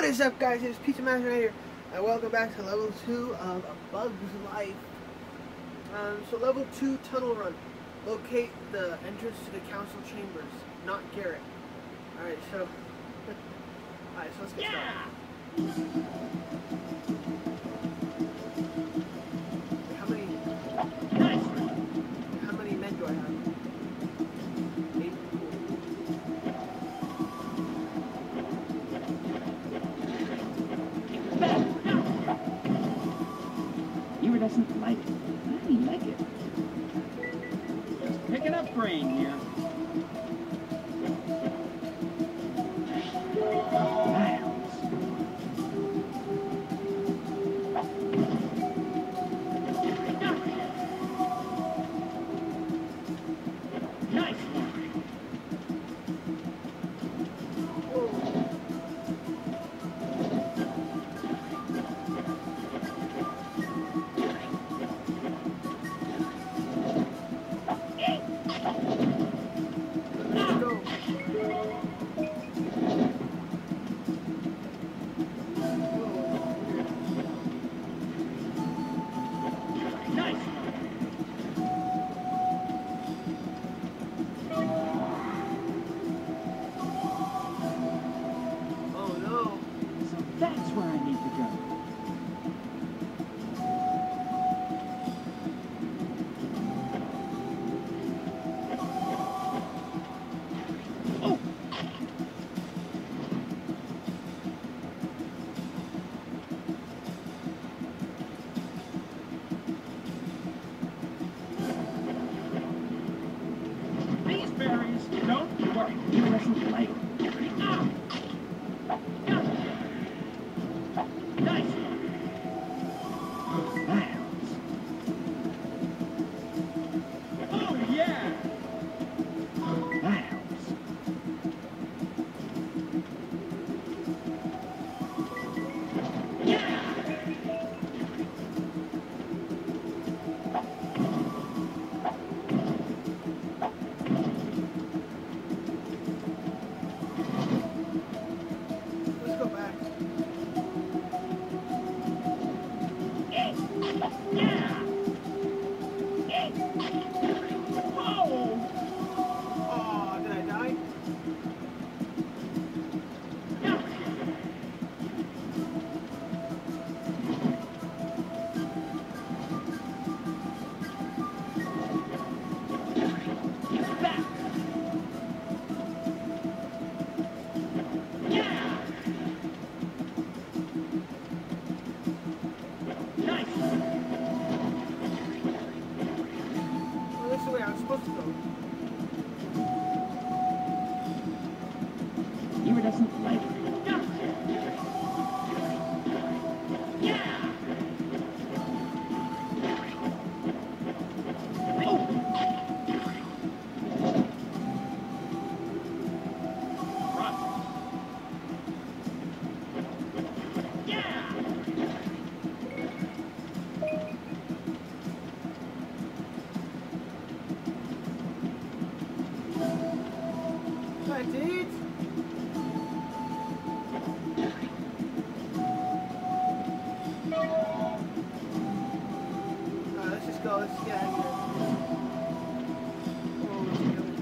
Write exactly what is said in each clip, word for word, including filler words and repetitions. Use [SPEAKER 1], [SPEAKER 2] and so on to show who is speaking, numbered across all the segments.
[SPEAKER 1] is up, guys? It's Pizza Master here, and welcome back to level two of A Bug's Life. Um, so level two, tunnel run. Locate the entrance to the council chambers, not Garrett. Alright, so... Alright, so let's get
[SPEAKER 2] Yeah.
[SPEAKER 1] started. How many...
[SPEAKER 2] Nice.
[SPEAKER 1] How many men do I have? Eight?
[SPEAKER 2] Ewer doesn't like it. I don't like it. Just picking up brain here. Nice one.
[SPEAKER 1] Let's go.
[SPEAKER 2] Nice.
[SPEAKER 1] Oh no.
[SPEAKER 2] So that's where I need to go. Oh! These berries don't work. He doesn't like it. Ah! Yeah. Nice. That helps. Oh yeah. That helps. Yeah.
[SPEAKER 1] Let's go back.
[SPEAKER 2] Yeah. Whoa.
[SPEAKER 1] Oh, did I die?
[SPEAKER 2] Yeah. Back. Yeah. Nice.
[SPEAKER 1] Well, this is the way I was supposed to go.
[SPEAKER 2] Ewer doesn't like it. Yeah. Yeah. Oh. Run. Yeah.
[SPEAKER 1] That's it. Alright, let's just go. Let's just get out of here. Oh, let's do it.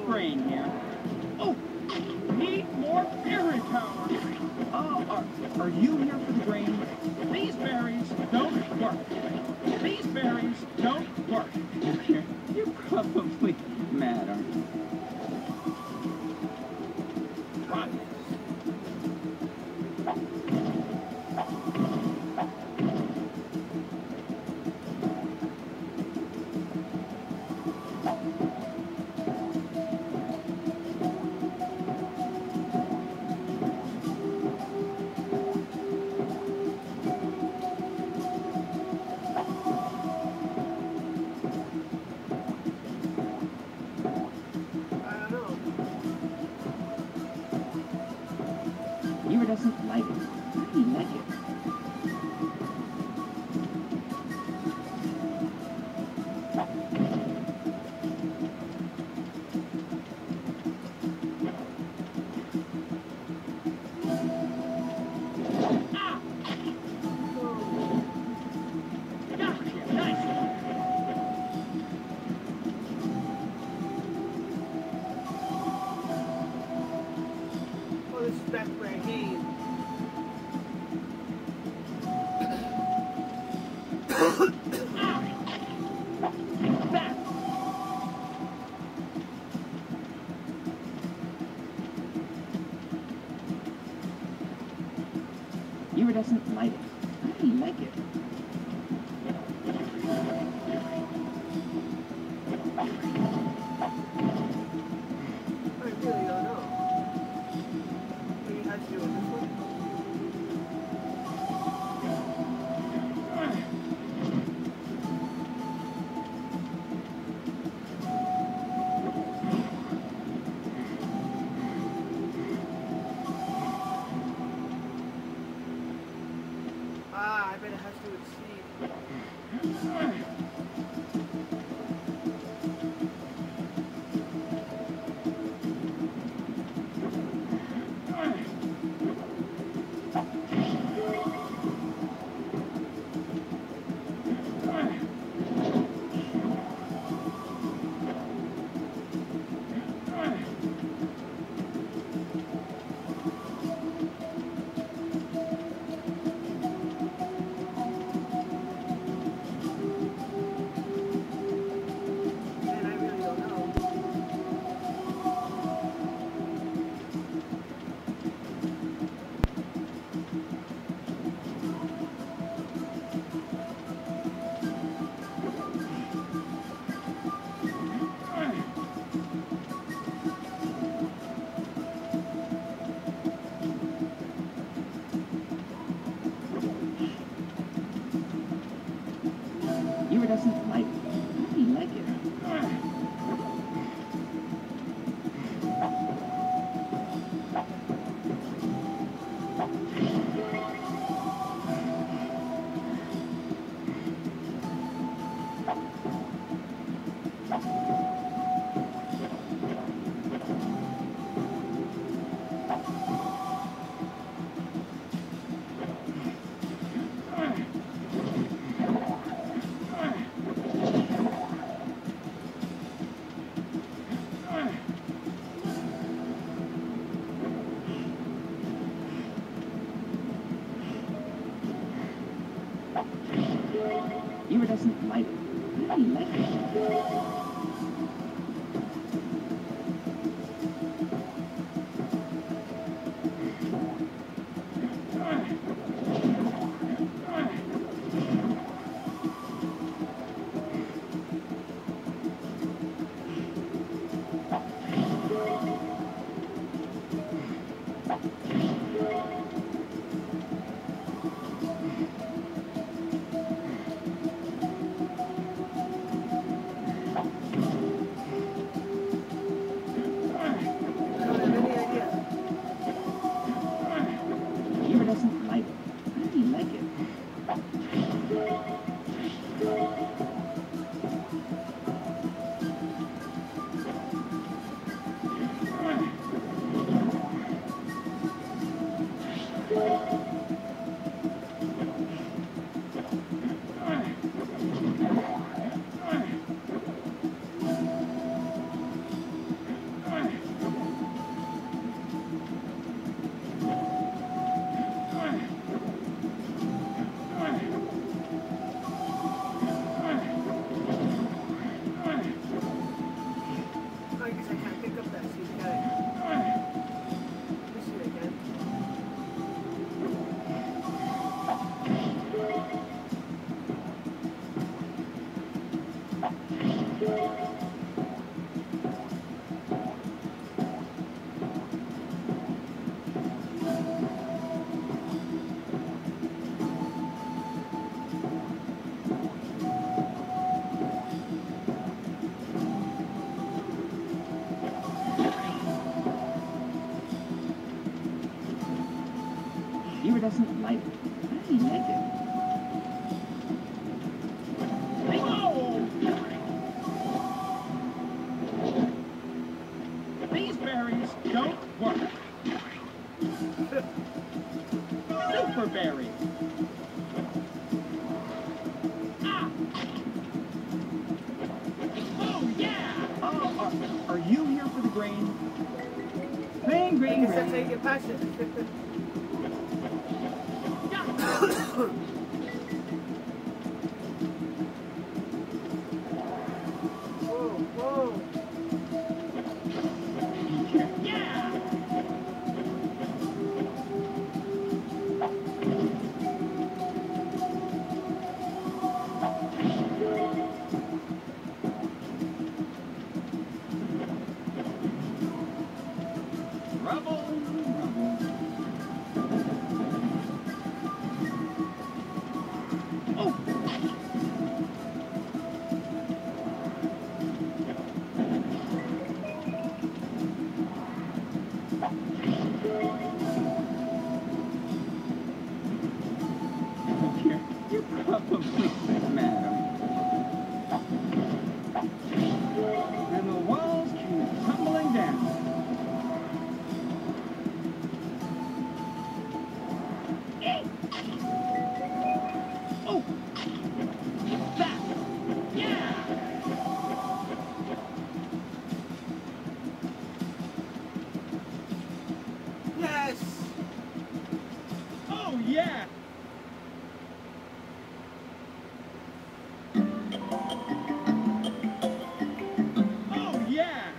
[SPEAKER 2] brain here. Oh, need more berry power. Oh, are, are you here for the grain? These berries don't work. These berries don't work. You're, you're probably mad, aren't you? Right. Eva doesn't like it. Why do you like it? Ah! Gotcha! Nice one.
[SPEAKER 1] Oh, this is back where I came.
[SPEAKER 2] Back. Eva doesn't like it. Why do you like it?
[SPEAKER 1] I really don't know. Maybe it has to do with this one? Ah, I bet it has to do with seed. Man, I really don't know.
[SPEAKER 2] Eva doesn't like it. Why do you like it? Eva doesn't like it. Why do you like it? doesn't like it. How do you like it? Whoa! These berries don't work. Super berries. Ah! Oh, yeah! Oh, are, are you here for the grain? Grain, grain,
[SPEAKER 1] I guess that's how you
[SPEAKER 2] grain.
[SPEAKER 1] get past it. Whoa, whoa.
[SPEAKER 2] Yeah! Rubble, rubble. Oh! You're, you're probably sick, madam. And the walls came tumbling down. Eh. Oh! That! Yeah!
[SPEAKER 1] Yes!
[SPEAKER 2] Oh, yeah! Oh, yeah!